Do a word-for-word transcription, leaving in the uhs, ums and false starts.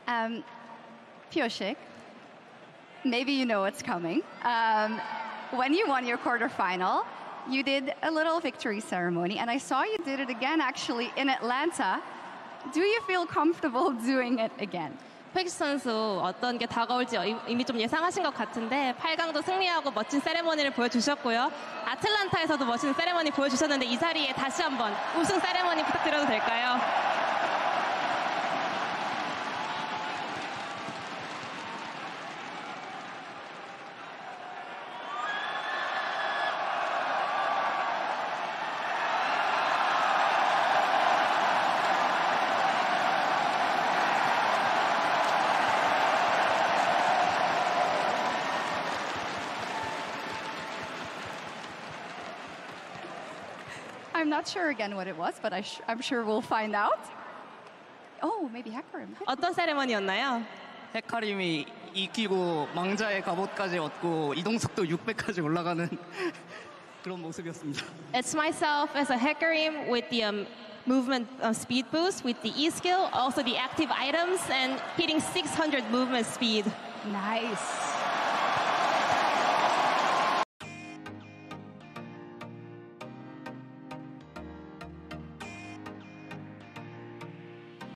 Um, Pyosik, maybe you know what's coming. Um, when you won your quarterfinal, you did a little victory ceremony, and I saw you did it again actually in Atlanta. Do you feel comfortable doing it again? 팩시 선수 어떤 게 다가올지 이미 좀 예상하신 것 같은데 팔 강도 승리하고 멋진 세레머니를 보여주셨고요. 아틀란타에서도 멋진 세레머니 보여주셨는데 이 자리에 다시 한번 우승 세레머니 부탁드려도 될까요? I'm not sure again what it was, but I sh I'm sure we'll find out. Oh, maybe Hekarim. 어떤 세레머니였나요? 헤카림이 이기고 망자의 갑옷까지 얻고 이동속도 육백까지 올라가는 그런 모습이었습니다. It's myself as a Hekarim with the um, movement uh, speed boost, with the E-skill, also the active items, and hitting six hundred movement speed. Nice.